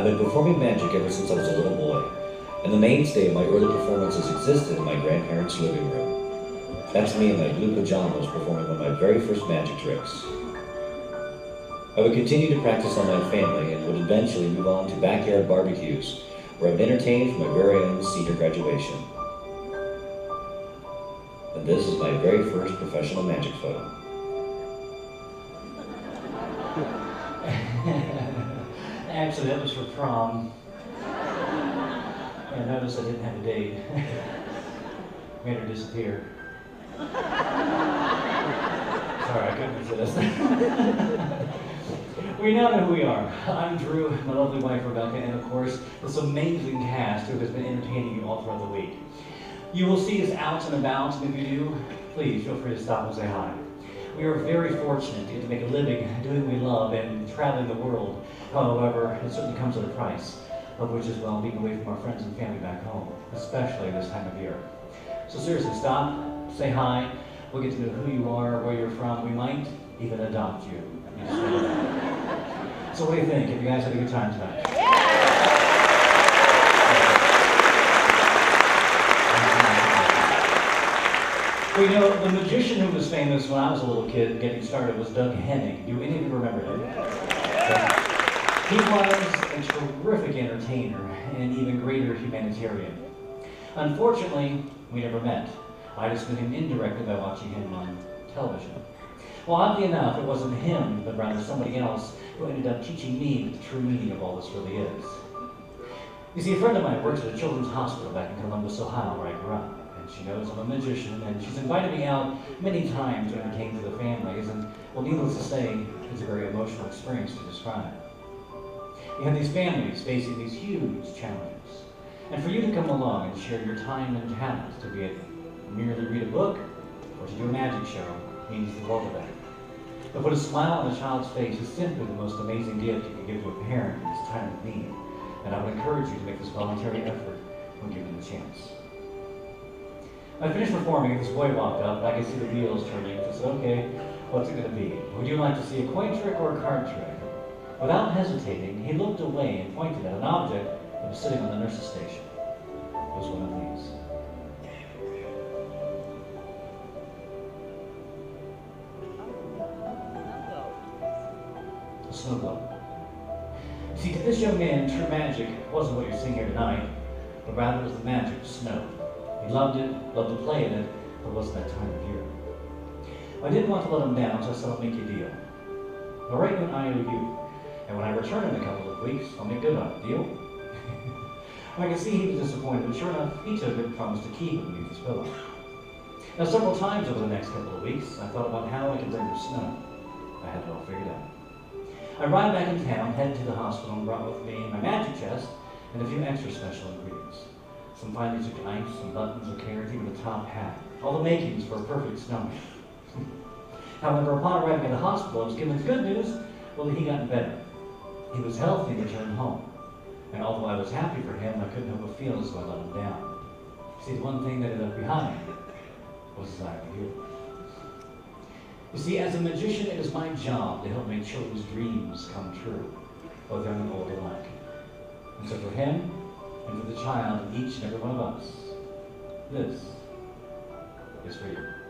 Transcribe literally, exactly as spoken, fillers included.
I've been performing magic ever since I was a little boy, and the mainstay of my early performances existed in my grandparents' living room. That's me in my blue pajamas performing one of my very first magic tricks. I would continue to practice on my family and would eventually move on to backyard barbecues, where I would entertain for my very own senior graduation. And this is my very first professional magic photo. Actually, that was for prom. Yeah, notice I didn't have a date. Made her disappear. Sorry, I couldn't resist. We now know who we are. I'm Drew, my lovely wife Rebecca, and of course, this amazing cast who has been entertaining you all throughout the week. You will see us out and about, and if you do, please feel free to stop and say hi. We are very fortunate to get to make a living doing what we love and traveling the world. However, it certainly comes at a price, of which is, well, being away from our friends and family back home, especially this time of year. So seriously, stop, say hi, we'll get to know who you are, where you're from. We might even adopt you. So what do you think? Have you guys had a good time tonight? Well, you know, the magician who was famous when I was a little kid getting started was Doug Henning. Do any of you remember him? Yeah. He was a terrific entertainer and an even greater humanitarian. Unfortunately, we never met. I just knew him indirectly by watching him on television. Well, oddly enough, it wasn't him, but rather somebody else who ended up teaching me what the true meaning of all this really is. You see, a friend of mine works at a children's hospital back in Columbus, Ohio, where I grew up. And she knows I'm a magician, and she's invited me out many times to entertain for the families, and, well, needless to say, it's a very emotional experience to describe. You have these families facing these huge challenges. And for you to come along and share your time and talent, to be it merely read a book or to do a magic show, means the world of that. To put a smile on a child's face is simply the most amazing gift you can give to a parent in this time of need. And I would encourage you to make this voluntary effort when given the chance. I finished performing, and this boy walked up, and I could see the wheels turning. I said, okay, what's it going to be? Would you like to see a coin trick or a card trick? Without hesitating, he looked away and pointed at an object that was sitting on the nurse's station. It was one of these. A snow globe. See, to this young man, true magic wasn't what you're seeing here tonight, but rather it was the magic of snow. He loved it, loved to play in it, but it wasn't that time of year. I didn't want to let him down, so I said, I'll make you a deal. I'll write you an I O U, and when I return in a couple of weeks, I'll make good on it. Deal? I could see he was disappointed, but sure enough, he took it and promised to keep it beneath his pillow. Now, several times over the next couple of weeks, I thought about how I could bring her snow. I had it all figured out. I arrived back in town, headed to the hospital, and brought with me my magic chest and a few extra special ingredients. Some fine music knives, some buttons of carrots, even a top hat. All the makings for a perfect snowman. However, upon arriving at the hospital, I was given the good news, well, that he got better. He was healthy and returned home. And although I was happy for him, I couldn't help but feel as though I let him down. See, the one thing that he left behind was his I O U. You see, as a magician, it is my job to help make children's dreams come true, both young and old alike. And so for him, and for the child in each and every one of us, this is for you.